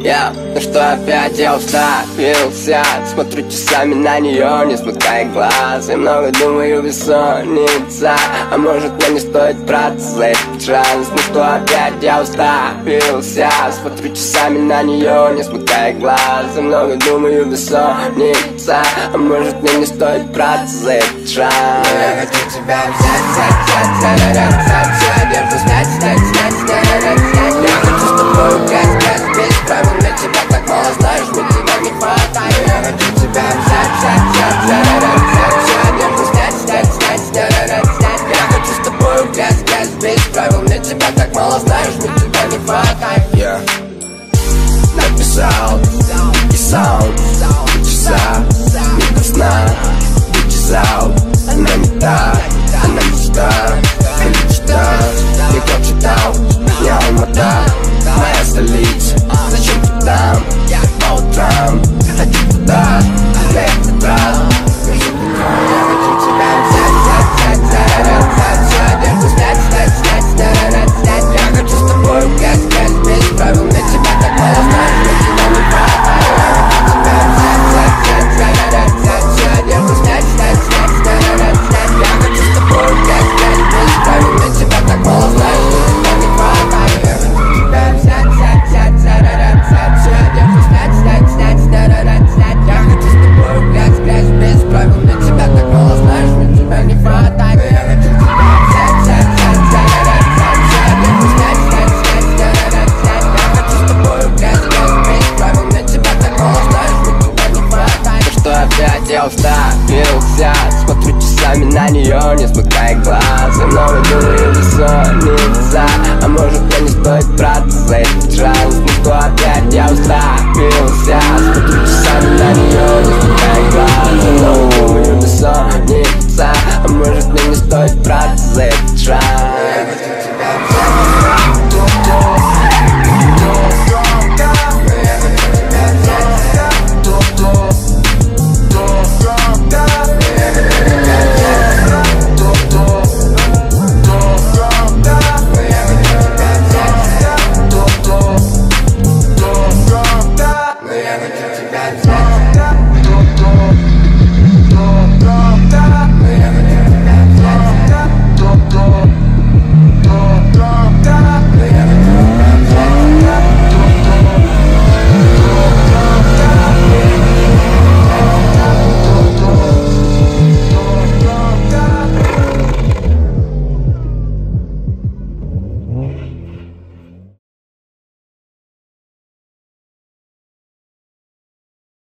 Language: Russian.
Ну что опять я уставился, смотрю часами на нее, не смыкая глаз. И много думаю, бессонница, а может мне не стоит браться за этот шанс. Ну что опять я уставился, смотрю часами на нее, не смыкая глаз. И много думаю, бессонница, а может мне не стоит браться за этот шанс. Но я хочу тебя взять, всю одежду снять. Я хочу с тобой газ, без правил, мне тебя так мало знаешь, мне тебя не хватает. Я хочу тебя взять, всю одежду снять. Я хочу с тобой газ, без правил, мне тебя так мало знаешь, мне тебя не хватает. Написал и саунд, часа, не до сна, вычесал. Она не та, она мечта, не как читал, не Алмата, моя столица. Зачем ты там, по утрам, хочу туда, на этот раз. Я хочу тебя взять, всю одежду снять. Я хочу с тобой газ, без правил, мне тебя так мало знаешь, мне тебя не хватает. Я хочу тебя взять, всю одежду снять. Я хочу с тобой газ, без правил, мне тебя так мало знаешь, мне тебя не хватает. Я хочу тебя взять, всю одежду снять. Я хочу с тобой газ, без правил, мне тебя так мало знаешь, мне тебя не хватает. Я хочу тебя взять, всю одежду снять. Я хочу с тобой газ, без правил, мне тебя так мало знаешь, мне тебя не хватает. Ну что опять я уставился, смотрю часами на нее, не смыкая глаз. И много думаю, бессонница, а может мне не стоит браться за этот шанс. Ну что опять я уставился, смотрю часами на нее, не смыкая глаз. И много думаю, бессонница, а может мне не стоит браться за этот шанс. Я хочу тебя взять.